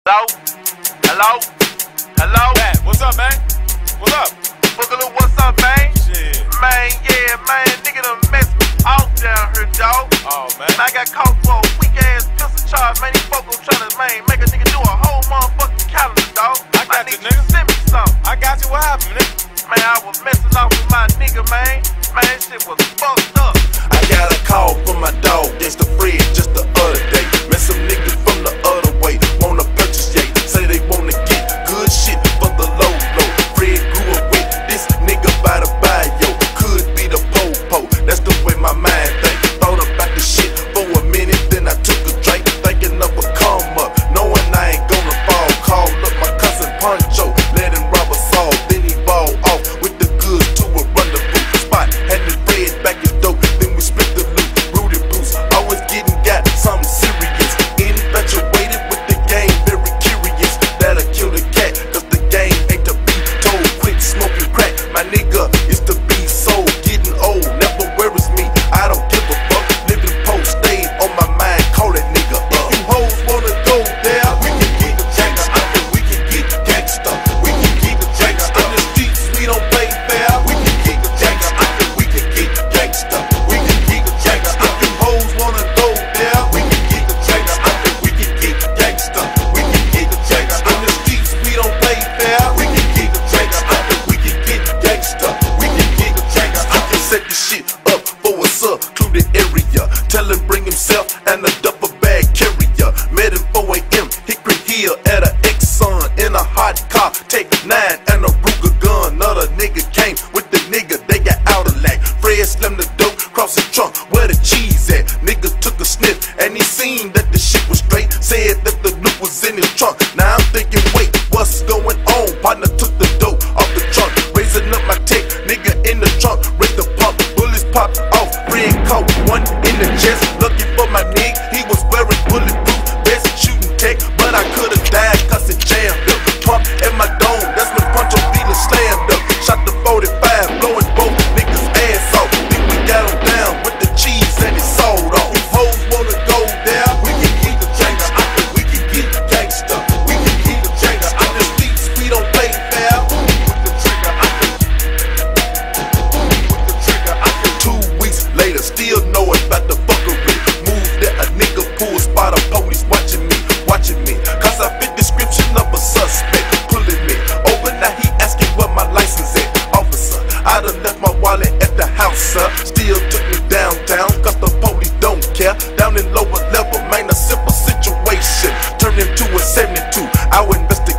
Hello? Hello? Hello? Matt, what's up, man? What's up? Boogaloo, what's up, man? Shit. Man, yeah, man, nigga done messed me off down here, dawg. Oh, man. I got caught for a weak-ass pistol charge, man. These folks gon' tryna, man, make a nigga do a whole motherfucking calendar, dawg. I got you, need nigga. Send me something. I got you. What happened, nigga? Man, I was messing off with my nigga, man. Man, shit was fucked up. I got a call from my dog, Gangsta Fred, just the other day. Met some niggas from the other way, wanna purchase, yeah. Say they wanna get good shit for the low. Fred grew up with this nigga by the bio. Could be the po-po, that's the way my mind think. Thought about the shit for a minute, then I took a drink, thinking of a come up, knowing I ain't gonna fall. Called up my cousin Poncho, let him rob a saw, then he ball off with the goods to a rendezvous spot. Had the Fred back in dope, then we split the loot. Rudy Bruce, always getting got something serious. Infatuated with the game, very curious. That'll kill the cat, cause the game ain't to be told. Quit smoking crack, my nigga, it's to be sold. Getting old, never worries me, I don't give a fuck. Living post, stayed on my mind, call that nigga up. You hoes wanna go there, we can get gangsta. We can get gangsta, we can get gangsta. In the streets, we don't play fair, we can get gangsta. We can get gangsta, we can get gangsta. If you hoes wanna go there, we can get gangsta. We can get gangsta, we can get gangsta. In the streets, we don't play fair, we can get gangsta. We can get gangsta, we can get gangsta. I can set this shit up for a secluded area. Tell him bring himself and a duffel bag carrier. Met him 4 a.m. Hickory Hill at a Exxon in a hot car. Take 9 and a Ruger gun. Another nigga came with the nigga, they got out of lag. Fred slammed the dope, cross the trunk, where the cheese at? Nigga took a sniff and he seen that the shit was straight. Said that the loot was in his trunk. Now I'm thinking, wait, what's going on? Partner took the dope off the trunk, raising up my tech. Nigga in the trunk, raise the pump, bullets popped off. Fred caught one in the chest. Lucky for my nigga, he was wearing bulletproof vest, shooting tech, but I could've died cause it jammed up. Pump in my dome, that's when Poncho feeling slammed up. Shot the 45, blowing both niggas ass off. Then we got him down with the cheese and it sold off. If hoes wanna go there, we can get the gangsta. We can get gangsta, we can get the gangsta. In the streets, we don't play fair. With the trigger, with the trigger. 2 weeks later, still know about the fuckery. Move that a nigga pull, spot a police watching me. Cause I fit description of a suspect. Pulling me over, now he asking where my license at. Officer, I done left my wallet at the house, sir. Still took me downtown, cause the police don't care. Down in lower level, man, a simple situation turned into a 72. Our investigation